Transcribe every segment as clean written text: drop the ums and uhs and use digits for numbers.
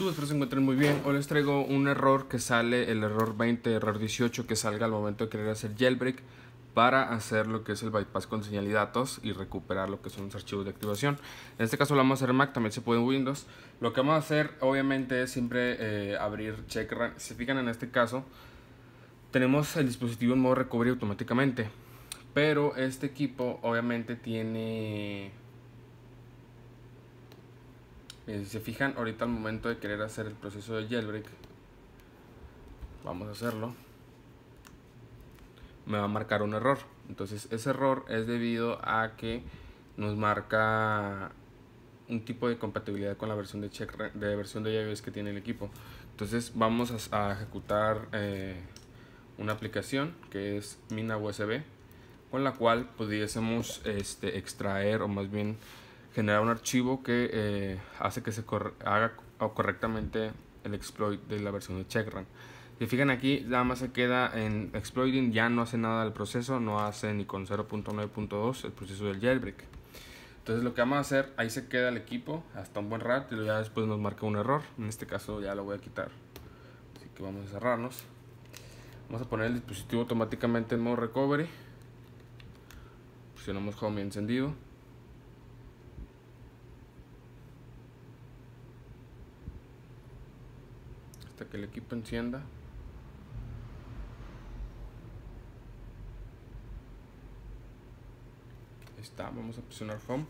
YouTube, espero se encuentren muy bien. Hoy les traigo un error que sale, el error 20, error 18, que salga al momento de querer hacer jailbreak para hacer lo que es el bypass con señal y datos y recuperar lo que son los archivos de activación. En este caso lo vamos a hacer en Mac, también se puede en Windows. Lo que vamos a hacer obviamente es siempre abrir CheckRun. Si se fijan, en este caso tenemos el dispositivo en modo recovery automáticamente, pero este equipo obviamente tiene... si se fijan, ahorita al momento de querer hacer el proceso de jailbreak, vamos a hacerlo, me va a marcar un error. Entonces ese error es debido a que nos marca un tipo de compatibilidad con la versión de versión de iOS que tiene el equipo. Entonces vamos a ejecutar una aplicación que es Mina USB, con la cual pudiésemos extraer, o más bien generar un archivo que hace que se haga correctamente el exploit de la versión de CheckRun. Si fijan aquí, nada más se queda en exploiting, ya no hace nada del proceso, no hace ni con 0.9.2 el proceso del jailbreak. Entonces lo que vamos a hacer, ahí se queda el equipo hasta un buen rato y ya después nos marca un error. En este caso ya lo voy a quitar, así que vamos a cerrarnos. Vamos a poner el dispositivo automáticamente en modo recovery. Presionamos home y encendido. Hasta que el equipo encienda. Ahí está, vamos a presionar home.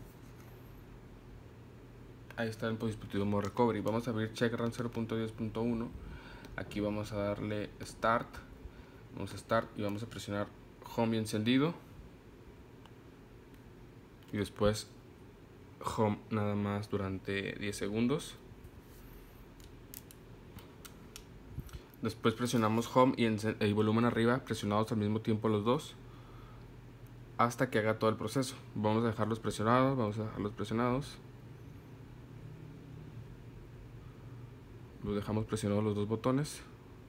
Ahí está el dispositivo en modo recovery. Vamos a abrir CheckRun 0.10.1. Aquí vamos a darle start. Vamos a start y vamos a presionar home y encendido. Y después home nada más durante 10 segundos. Después presionamos home y volumen arriba, presionados al mismo tiempo los dos, hasta que haga todo el proceso. Vamos a dejarlos presionados, Los dejamos presionados los dos botones.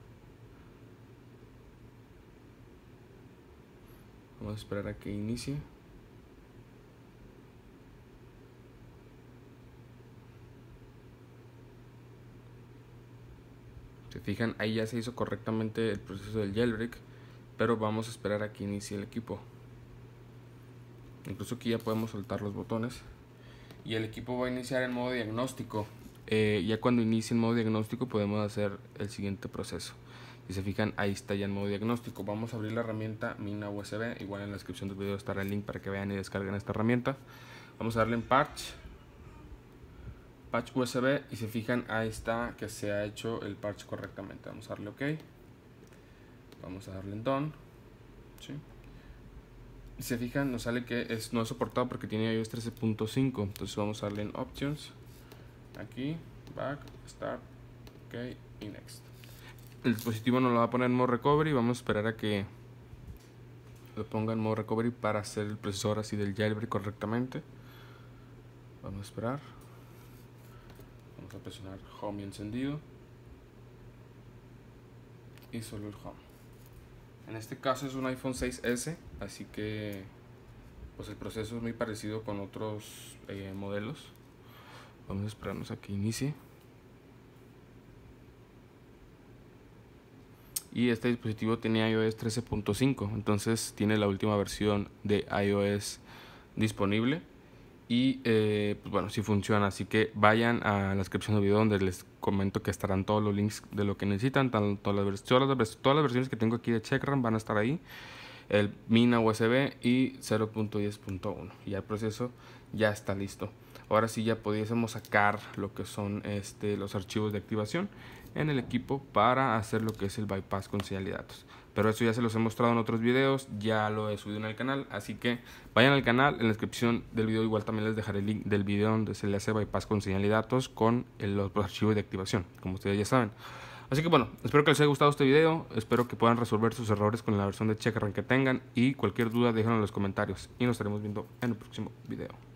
Vamos a esperar a que inicie. Se fijan, ahí ya se hizo correctamente el proceso del jailbreak, pero vamos a esperar a que inicie el equipo. Incluso aquí ya podemos soltar los botones y el equipo va a iniciar en modo diagnóstico. Ya cuando inicie en modo diagnóstico podemos hacer el siguiente proceso. Si se fijan, ahí está ya en modo diagnóstico. Vamos a abrir la herramienta Mina USB. Igual en la descripción del video estará el link para que vean y descarguen esta herramienta. Vamos a darle en patch USB y se fijan, ahí está que se ha hecho el parche correctamente. Vamos a darle OK. Vamos a darle en done. ¿Sí? Y se fijan, nos sale que no es soportado porque tiene iOS 13.5. Entonces vamos a darle en options. Aquí, back, start, OK y next. El dispositivo nos lo va a poner en modo recovery. Vamos a esperar a que lo ponga en modo recovery para hacer el proceso así del jailbreak correctamente. Vamos a esperar. Vamos a presionar home y encendido. Y solo el home. En este caso es un iPhone 6S, así que pues el proceso es muy parecido con otros modelos. Vamos a esperarnos a que inicie. Y este dispositivo tenía iOS 13.5, entonces tiene la última versión de iOS disponible. Y pues bueno, sí funciona, así que vayan a la descripción del video donde les comento que estarán todos los links de lo que necesitan. Todas las versiones que tengo aquí de CheckRun van a estar ahí, el Mina USB y 0.10.1. y ya el proceso ya está listo. Ahora sí ya pudiésemos sacar lo que son los archivos de activación en el equipo para hacer lo que es el bypass con señal y datos. Pero eso ya se los he mostrado en otros videos, ya lo he subido en el canal, así que vayan al canal. En la descripción del video igual también les dejaré el link del video donde se le hace bypass con señal y datos con los archivos de activación, como ustedes ya saben. Así que bueno, espero que les haya gustado este video, espero que puedan resolver sus errores con la versión de CheckRun que tengan, y cualquier duda déjenlo en los comentarios y nos estaremos viendo en el próximo video.